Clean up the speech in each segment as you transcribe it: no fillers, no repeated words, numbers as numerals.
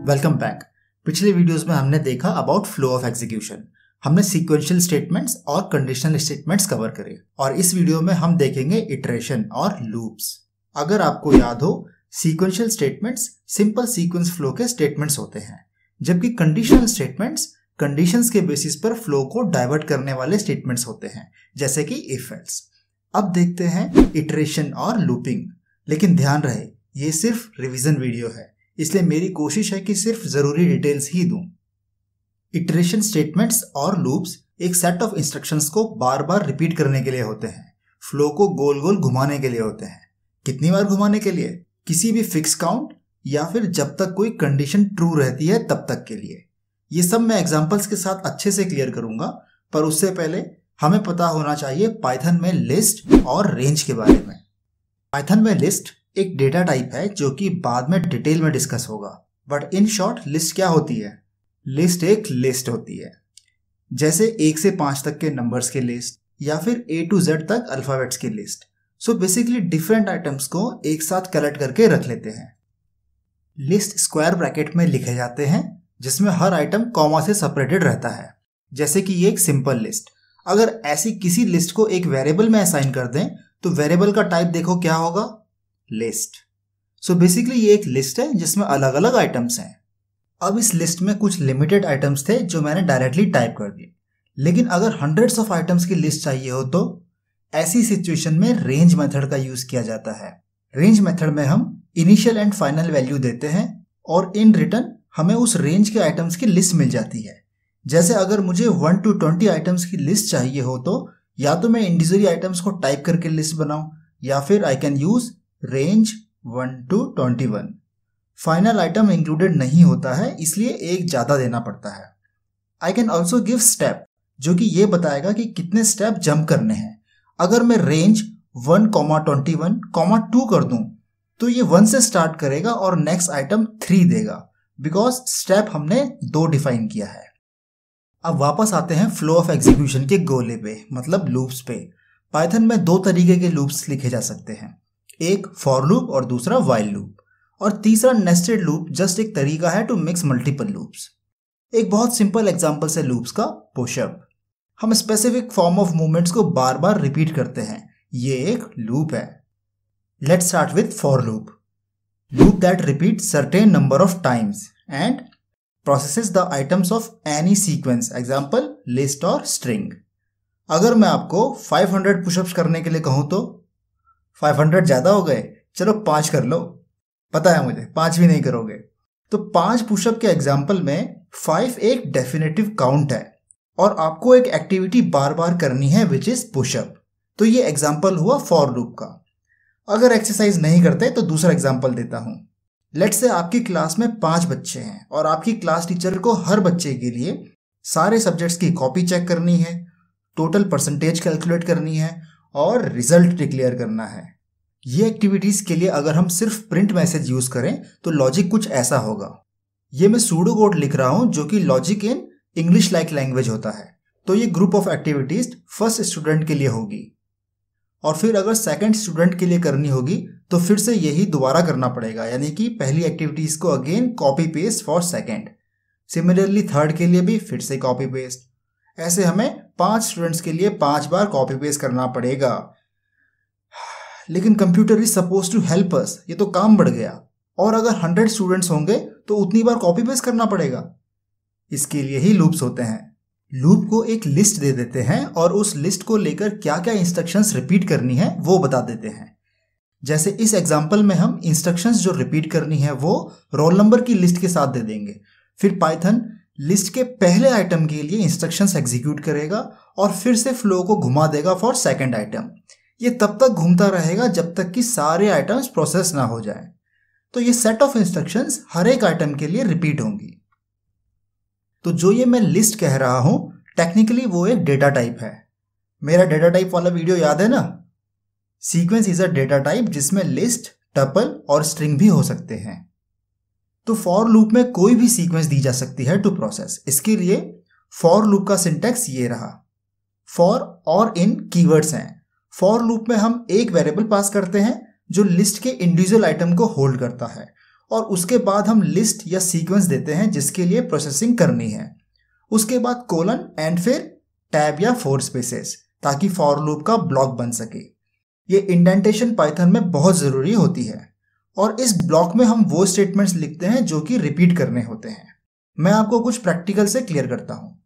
Welcome back. पिछले videos में हमने देखा अबाउट फ्लो ऑफ एग्जीक्यूशन। हमने सीक्वेंशियल स्टेटमेंट्स और कंडीशनल स्टेटमेंट्स कवर करे और इस वीडियो में हम देखेंगे इटरेशन और लूप्स। अगर आपको याद हो, sequential statements simple sequence flow के स्टेटमेंट्स होते हैं, जबकि कंडीशनल स्टेटमेंट्स कंडीशंस के बेसिस पर फ्लो को डाइवर्ट करने वाले स्टेटमेंट्स होते हैं, जैसे कि इफ एल्स। अब देखते हैं इटरेशन और लूपिंग। लेकिन ध्यान रहे, ये सिर्फ रिवीजन वीडियो है, इसलिए मेरी कोशिश है कि सिर्फ जरूरी डिटेल्स ही दूं। इटरेशन स्टेटमेंट्स और लूप्स एक सेट ऑफ इंस्ट्रक्शंस को बार बार रिपीट करने के लिए होते हैं, फ्लो को गोल गोल घुमाने के लिए होते हैं। कितनी बार घुमाने के लिए? किसी भी फिक्स काउंट या फिर जब तक कोई कंडीशन ट्रू रहती है तब तक के लिए। ये सब मैं एग्जांपल्स के साथ अच्छे से क्लियर करूंगा, पर उससे पहले हमें पता होना चाहिए पाइथन में लिस्ट और रेंज के बारे में। पाइथन में लिस्ट एक डेटा टाइप है जो कि बाद में डिटेल में डिस्कस होगा, बट इन शॉर्ट लिस्ट क्या होती है? लिस्ट एक लिस्ट होती है, जैसे 1 से 5 तक के नंबर्स की लिस्ट या फिर A to Z तक अल्फाबेट्स की list. So basically different items को एक साथ कलेक्ट करके रख लेते हैं। लिस्ट स्क्वायर ब्रैकेट में लिखे जाते हैं, जिसमें हर आइटम कॉमा से सेपरेटेड रहता है, जैसे कि ये एक सिंपल लिस्ट। अगर ऐसी किसी लिस्ट को एक वेरिएबल में असाइन कर दें तो वेरिएबल का टाइप देखो क्या होगा? लिस्ट। सो बेसिकली ये एक लिस्ट है जिसमें अलग अलग आइटम्स हैं। अब इस लिस्ट में कुछ लिमिटेड आइटम्स थे जो मैंने डायरेक्टली टाइप कर दिए, लेकिन अगर हंड्रेड्स ऑफ आइटम्स की लिस्ट चाहिए हो तो ऐसी सिचुएशन में रेंज मेथड का यूज किया जाता है। रेंज मेथड में हम इनिशियल एंड फाइनल वैल्यू देते हैं और इन रिटर्न हमें उस रेंज के आइटम्स की लिस्ट मिल जाती है। जैसे अगर मुझे 1 to 20 आइटम्स की लिस्ट चाहिए हो तो या तो मैं इंडिविजुअली आइटम्स को टाइप करके लिस्ट बनाऊं या फिर I can use range 1 to 21। Final item included नहीं होता है, इसलिए एक ज्यादा देना पड़ता है। I can also give step, जो कि ये बताएगा कि कितने स्टेप जंप करने हैं। अगर मैं रेंज 1,21,2 कर दूं तो ये 1 से स्टार्ट करेगा और नेक्स्ट आइटम 3 देगा, बिकॉज स्टेप हमने 2 डिफाइन किया है। अब वापस आते हैं फ्लो ऑफ एग्जीक्यूशन के गोले पे, मतलब लूप्स पे। पाइथन में 2 तरीके के लूप्स लिखे जा सकते हैं, एक फॉर लूप और दूसरा व्हाइल लूप, और तीसरा नेस्टेड लूप जस्ट एक तरीका है टू मिक्स मल्टीपल लूप्स। एक बहुत सिंपल एग्जांपल से लूप्स का पुशअप। हम स्पेसिफिक फॉर्म ऑफ मूवमेंट्स को बार बार रिपीट करते हैं, ये एक लूप है। Let's start with for loop. Loop that repeat certain number of times and processes the items of any sequence, example list और स्ट्रिंग। अगर मैं आपको 500 पुशअप्स करने के लिए कहूं तो 500 ज्यादा हो गए, चलो 5 कर लो। पता है मुझे 5 भी नहीं करोगे। तो 5 पुशअप के एग्जाम्पल में 5 एक डेफिनेटिव काउंट है और आपको एक एक्टिविटी बार बार करनी है विच इज पुशअप। तो ये एग्जाम्पल हुआ फॉर लूप का। अगर एक्सरसाइज नहीं करते तो दूसरा एग्जाम्पल देता हूं। लेट्स से आपकी क्लास में 5 बच्चे हैं और आपकी क्लास टीचर को हर बच्चे के लिए सारे सब्जेक्ट्स की कॉपी चेक करनी है, टोटल परसेंटेज कैलकुलेट करनी है और रिजल्ट डिक्लेयर करना है। ये एक्टिविटीज के लिए अगर हम सिर्फ प्रिंट मैसेज यूज करें तो लॉजिक कुछ ऐसा होगा। ये मैं सूडो कोड लिख रहा हूं जो कि logic in English like language होता है। तो ये group of activities first student के लिए होगी और फिर अगर सेकंड स्टूडेंट के लिए करनी होगी तो फिर से यही दोबारा करना पड़ेगा, यानी कि पहली एक्टिविटीज को again copy paste for second. Similarly third के लिए भी फिर से कॉपी पेस्ट। ऐसे हमें 5 स्टूडेंट्स के लिए 5 बार कॉपी पेस्ट करना पड़ेगा। लेकिन computer is suppose to help us, ये तो काम बढ़ गया। और अगर 100 स्टूडेंट्स होंगे तो उतनी बार कॉपी पेस्ट करना पड़ेगा। इसके लिए ही लूप्स होते हैं। लूप को एक लिस्ट दे देते हैं और उस लिस्ट को लेकर क्या क्या इंस्ट्रक्शंस रिपीट करनी है वो बता देते हैं। जैसे इस एग्जांपल में हम इंस्ट्रक्शंस जो रिपीट करनी है वो रोल नंबर की लिस्ट के साथ दे देंगे। फिर पाइथन लिस्ट के पहले आइटम के लिए इंस्ट्रक्शंस एग्जीक्यूट करेगा और फिर से फ्लो को घुमा देगा फॉर सेकंड आइटम। ये तब तक घूमता रहेगा जब तक कि सारे आइटम्स प्रोसेस ना हो जाए। तो ये सेट ऑफ इंस्ट्रक्शंस हर एक आइटम के लिए रिपीट होंगी। तो जो ये मैं लिस्ट कह रहा हूं, टेक्निकली वो एक डेटा टाइप है। मेरा डेटा टाइप वाला वीडियो याद है ना? Sequence is a data type जिसमें लिस्ट, टपल और स्ट्रिंग भी हो सकते हैं। तो फॉर लूप में कोई भी सीक्वेंस दी जा सकती है टू प्रोसेस। इसके लिए फॉर लूप का सिंटैक्स ये रहा। फॉर और इन कीवर्ड्स हैं। फॉर लूप में हम एक वेरिएबल पास करते हैं जो लिस्ट के इंडिविजुअल आइटम को होल्ड करता है और उसके बाद हम लिस्ट या सीक्वेंस देते हैं जिसके लिए प्रोसेसिंग करनी है। उसके बाद कोलन एंड फिर टैब या 4 स्पेसेस ताकि फॉर लूप का ब्लॉक बन सके। ये इंडेंटेशन पाइथन में बहुत ज़रूरी होती है और इस ब्लॉक में हम वो स्टेटमेंट्स लिखते हैं जो कि रिपीट करने होते हैं। मैं आपको कुछ प्रैक्टिकल से क्लियर करता हूं।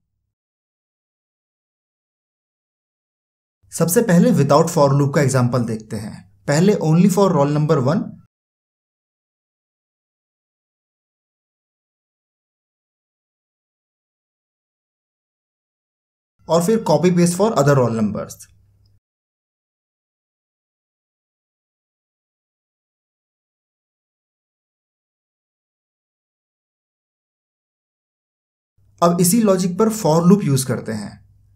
सबसे पहले विदाउट फॉर लूप का एग्जांपल देखते हैं। पहले ओनली फॉर रोल नंबर 1 और फिर copy paste for other roll numbers. अब इसी लॉजिक पर फॉर लूप यूज करते हैं।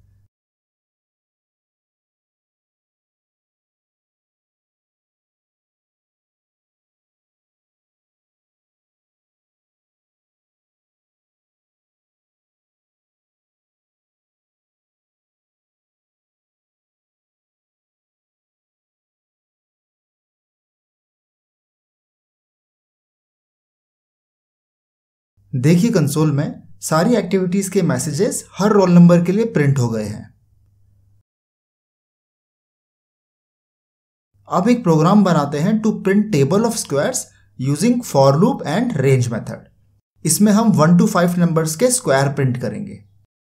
देखिए कंसोल में सारी एक्टिविटीज के मैसेजेस हर रोल नंबर के लिए प्रिंट हो गए हैं। अब एक प्रोग्राम बनाते हैं to print table of squares using for loop and range method. इसमें हम 1 to 5 नंबर्स के स्क्वायर प्रिंट करेंगे।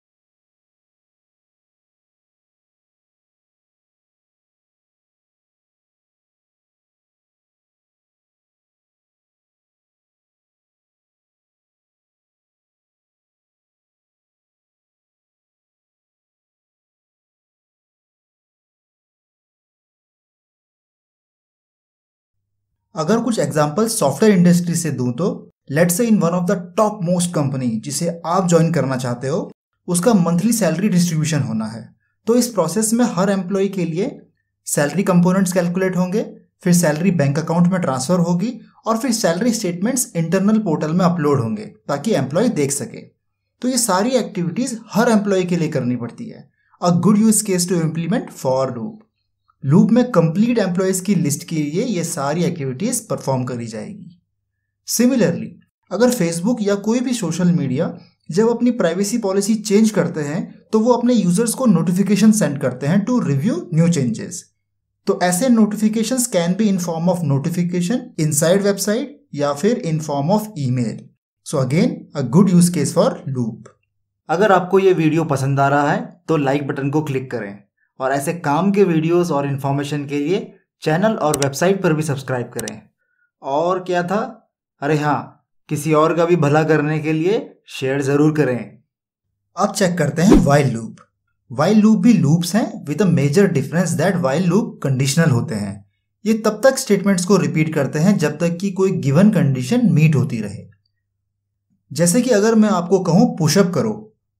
अगर कुछ एग्जांपल सॉफ्टवेयर इंडस्ट्री से दूं तो let's say in one of the top most company जिसे आप ज्वाइन करना चाहते हो, उसका मंथली सैलरी डिस्ट्रीब्यूशन होना है। तो इस प्रोसेस में हर एम्प्लॉय के लिए सैलरी कंपोनेंट्स कैलकुलेट होंगे, फिर सैलरी बैंक अकाउंट में ट्रांसफर होगी और फिर सैलरी स्टेटमेंट्स इंटरनल पोर्टल में अपलोड होंगे ताकि एम्प्लॉय देख सके। तो ये सारी एक्टिविटीज हर एम्प्लॉय के लिए करनी पड़ती है। A good use case to implement for loop. Loop में कंप्लीट एम्प्लॉयज की लिस्ट के लिए ये सारी एक्टिविटीज परफॉर्म करी जाएगी। सिमिलरली अगर फेसबुक या कोई भी सोशल मीडिया जब अपनी प्राइवेसी पॉलिसी चेंज करते हैं तो वो अपने यूजर्स को नोटिफिकेशन सेंड करते हैं टू रिव्यू न्यू चेंजेस। तो ऐसे notifications can be in form of notification inside website या फिर in form of email. So again a good use case for loop. अगर आपको ये वीडियो पसंद आ रहा है तो लाइक बटन को क्लिक करें और ऐसे काम के वीडियोस और इन्फॉर्मेशन के लिए चैनल और वेबसाइट पर भी सब्सक्राइब करें। और क्या था, अरे हाँ, किसी और का भी भला करने के लिए शेयर जरूर करें। अब चेक करते हैं व्हाइल लूप। व्हाइल लूप भी लूप्स हैं with a major difference that while loop conditional होते हैं। ये तब तक स्टेटमेंट्स को रिपीट करते हैं जब तक कि कोई गिवन कंडीशन मीट होती रहे। जैसे कि अगर मैं आपको कहूं पुशअप करो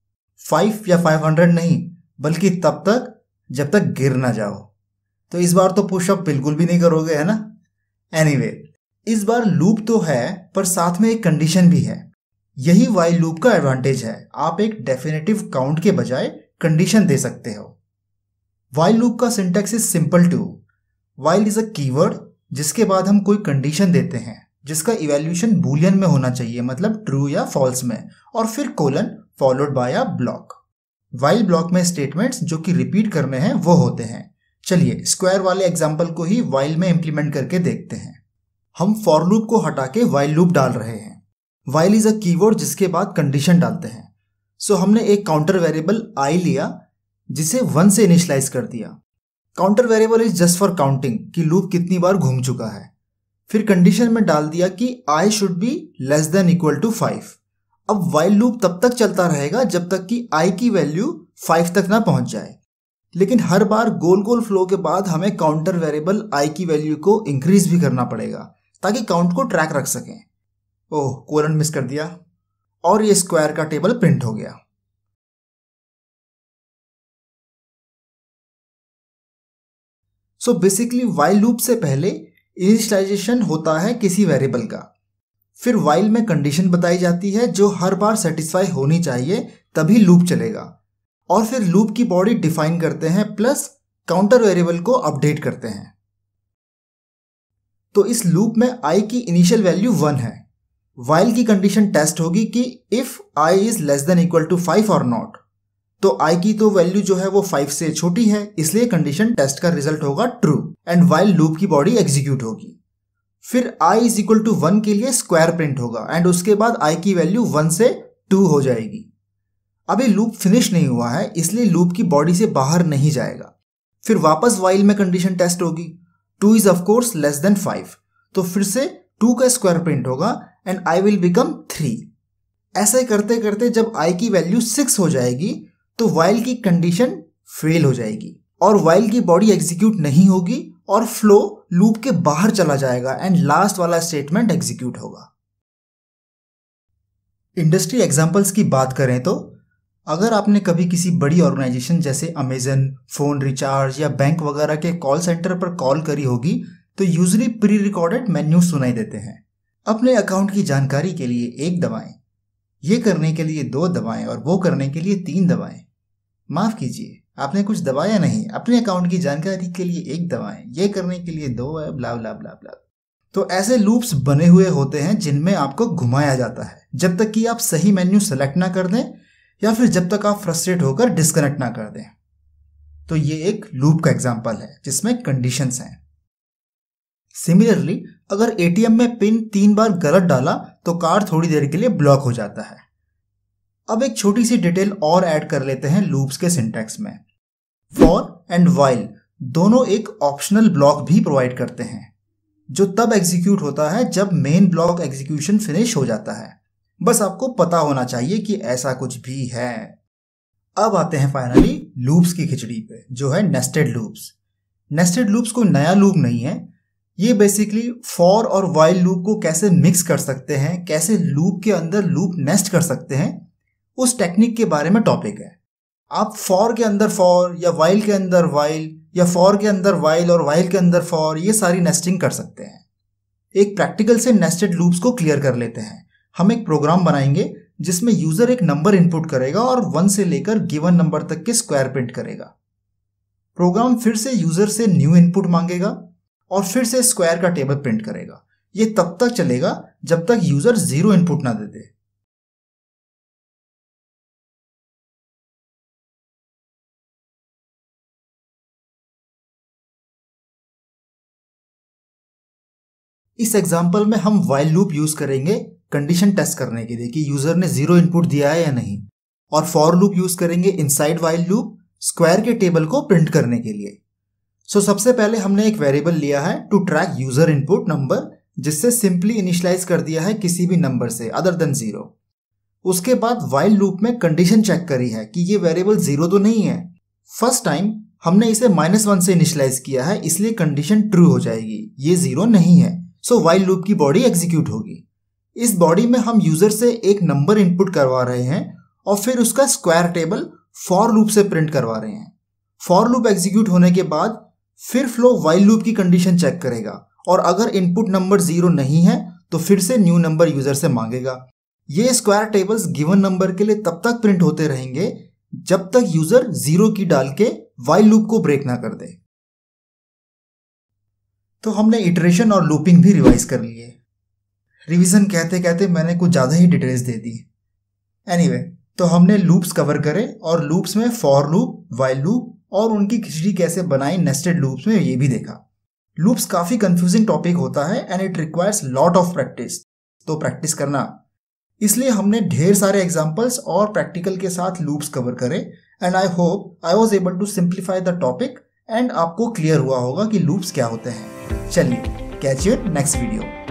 5 या 500 नहीं, बल्कि तब तक जब तक गिर ना जाओ, तो इस बार तो पुशअप बिल्कुल भी नहीं करोगे, है ना। एनीवे, इस बार लूप तो है पर साथ में एक कंडीशन भी है। यही व्हाइल लूप का एडवांटेज है। आप एक डेफिनेटिव काउंट के बजाय कंडीशन दे सकते हो। व्हाइल लूप का syntax is simple too. While is a keyword जिसके बाद हम कोई कंडीशन देते हैं जिसका इवैल्यूएशन बूलियन में होना चाहिए, मतलब ट्रू या फॉल्स में, और फिर colon followed by a block. While block में स्टेटमेंट्स जो कि रिपीट करने हैं वो होते हैं। चलिए स्क्वायर वाले एग्जांपल को ही व्हाइल में इंप्लीमेंट करके देखते हैं। हम फॉर लूप को हटा के व्हाइल लूप डाल रहे हैं। व्हाइल इज अ कीवर्ड जिसके बाद कंडीशन डालते हैं। सो हमने एक काउंटर वेरिएबल आई लिया जिसे 1 से इनिशियलाइज कर दिया। Counter variable is just for counting कि लूप कितनी बार घूम चुका है। फिर कंडीशन में डाल दिया कि I should be less than equal to 5। अब व्हाइल लूप तब तक चलता रहेगा जब तक कि i की वैल्यू 5 तक ना पहुंच जाए। लेकिन हर बार गोल गोल फ्लो के बाद हमें काउंटर वेरिएबल i की वैल्यू को इंक्रीज भी करना पड़ेगा ताकि काउंट को ट्रैक रख सकें। ओह, कोलन मिस कर दिया और ये स्क्वायर का टेबल प्रिंट हो गया। सो बेसिकली व्हाइल लूप से पहले इनिशियलाइजेशन होता है किसी वेरिएबल का, फिर व्हाइल में कंडीशन बताई जाती है जो हर बार सेटिस्फाई होनी चाहिए तभी लूप चलेगा, और फिर लूप की बॉडी डिफाइन करते हैं प्लस काउंटर वेरिएबल को अपडेट करते हैं। तो इस लूप में i की इनिशियल वैल्यू 1 है while की कंडीशन टेस्ट होगी कि if i is less than equal to 5 और नॉट, तो i की तो वैल्यू जो है वो 5 से छोटी है, इसलिए कंडीशन टेस्ट का रिजल्ट होगा ट्रू एंड while लूप की बॉडी एग्जीक्यूट होगी। फिर i इज इक्वल टू 1 के लिए स्क्वायर प्रिंट होगा एंड उसके बाद i की वैल्यू 1 से 2 हो जाएगी। अभी लूप फिनिश नहीं हुआ है, इसलिए लूप की बॉडी से बाहर नहीं जाएगा। फिर वापस while में कंडीशन टेस्ट होगी, 2 इज ऑफकोर्स लेस देन 5, तो फिर से 2 का स्क्वायर प्रिंट होगा एंड i विल बिकम 3। ऐसे करते करते जब i की वैल्यू 6 हो जाएगी तो while की कंडीशन फेल हो जाएगी और while की बॉडी एग्जीक्यूट नहीं होगी और फ्लो लूप के बाहर चला जाएगा एंड लास्ट वाला स्टेटमेंट एग्जीक्यूट होगा। इंडस्ट्री एग्जांपल्स की बात करें तो अगर आपने कभी किसी बड़ी ऑर्गेनाइजेशन जैसे अमेजन, फोन रिचार्ज या बैंक वगैरह के कॉल सेंटर पर कॉल करी होगी तो यूजुअली प्री रिकॉर्डेड मेन्यू सुनाई देते हैं। अपने अकाउंट की जानकारी के लिए 1 दबाएं, ये करने के लिए 2 दबाएं और वो करने के लिए 3 दबाएं। माफ कीजिए, आपने कुछ दबाया नहीं। अपने अकाउंट की जानकारी के लिए 1 दबाएं, ये करने के लिए 2 है, ब्ला ब्ला ब्ला ब्ला। तो ऐसे लूप्स बने हुए होते हैं जिनमें आपको घुमाया जाता है जब तक कि आप सही मेन्यू सेलेक्ट ना कर दें या फिर जब तक आप फ्रस्ट्रेट होकर डिस्कनेक्ट ना कर दें। तो ये एक लूप का एग्जांपल है जिसमें कंडीशंस हैं। सिमिलरली अगर एटीएम में पिन 3 बार गलत डाला तो कार्ड थोड़ी देर के लिए ब्लॉक हो जाता है। अब एक छोटी सी डिटेल और ऐड कर लेते हैं लूप्स के सिंटैक्स में। फॉर एंड व्हाइल दोनों एक ऑप्शनल ब्लॉक भी प्रोवाइड करते हैं जो तब एग्जीक्यूट होता है जब मेन ब्लॉक एग्जीक्यूशन फिनिश हो जाता है। बस आपको पता होना चाहिए कि ऐसा कुछ भी है। अब आते हैं फाइनली लूप्स की खिचड़ी पे, जो है नेस्टेड लूप्स। नेस्टेड लूप्स कोई नया लूप नहीं है, ये बेसिकली फॉर और व्हाइल लूप को कैसे मिक्स कर सकते हैं, कैसे लूप के अंदर लूप नेस्ट कर सकते हैं, उस टेक्निक के बारे में टॉपिक है। आप फॉर के अंदर फॉर या व्हाइल के अंदर व्हाइल या फॉर के अंदर व्हाइल और व्हाइल के अंदर फॉर, ये सारी नेस्टिंग कर सकते हैं। एक प्रैक्टिकल से नेस्टेड लूप्स को क्लियर कर लेते हैं। हम एक प्रोग्राम बनाएंगे जिसमें यूजर एक नंबर इनपुट करेगा और 1 से लेकर गिवन नंबर तक के स्क्वायर प्रिंट करेगा। प्रोग्राम फिर से यूजर से न्यू इनपुट मांगेगा और फिर से स्क्वायर का टेबल प्रिंट करेगा। ये तब तक चलेगा जब तक यूजर 0 इनपुट ना दे दे। इस एग्जांपल में हम व्हाइल लूप यूज करेंगे कंडीशन टेस्ट करने के लिए कि यूजर ने 0 इनपुट दिया है या नहीं, और फॉर लूप यूज करेंगे इनसाइड व्हाइल लूप स्क्वायर के टेबल को प्रिंट करने के लिए। सबसे पहले हमने एक वेरिएबल लिया है to track user input number, जिससे सिंपली इनिशियलाइज कर दिया है किसी भी नंबर से अदर देन 0। उसके बाद व्हाइल लूप में कंडीशन चेक करी है कि ये वेरिएबल 0 तो नहीं है। फर्स्ट टाइम हमने इसे -1 से इनिशियलाइज किया है, इसलिए कंडीशन ट्रू हो जाएगी, ये 0 नहीं है। व्हाइल लूप की बॉडी एग्जीक्यूट होगी। इस बॉडी में हम यूजर से एक नंबर इनपुट करवा रहे हैं और फिर उसका स्क्वायर टेबल फॉर लूप से प्रिंट करवा रहे हैं। फॉर लूप एग्जीक्यूट होने के बाद फिर फ्लो व्हाइल लूप की कंडीशन चेक करेगा और अगर इनपुट नंबर 0 नहीं है तो फिर से न्यू नंबर यूजर से मांगेगा। ये स्क्वायर टेबल्स गिवन नंबर के लिए तब तक प्रिंट होते रहेंगे जब तक यूजर 0 की डाल के व्हाइल लूप को ब्रेक ना कर दे। तो हमने इटरेशन और लूपिंग भी रिवाइज कर लिए। रिवीजन कहते कहते मैंने कुछ ज़्यादा ही डिटेल्स दे दी। एनीवे, तो हमने लूप्स कवर करे और लूप्स में फॉर लूप, व्हाइल लूप और उनकी खिचड़ी कैसे बनाई नेस्टेड लूप्स में, ये भी देखा। लूप्स काफ़ी कंफ्यूजिंग टॉपिक होता है and it requires lot of practice, तो प्रैक्टिस करना। इसलिए हमने ढेर सारे एग्जाम्पल्स और प्रैक्टिकल के साथ लूप्स कवर करे and I hope I was able to simplify the topic and आपको क्लियर हुआ होगा कि लूप्स क्या होते हैं। चलिए, catch you in next video.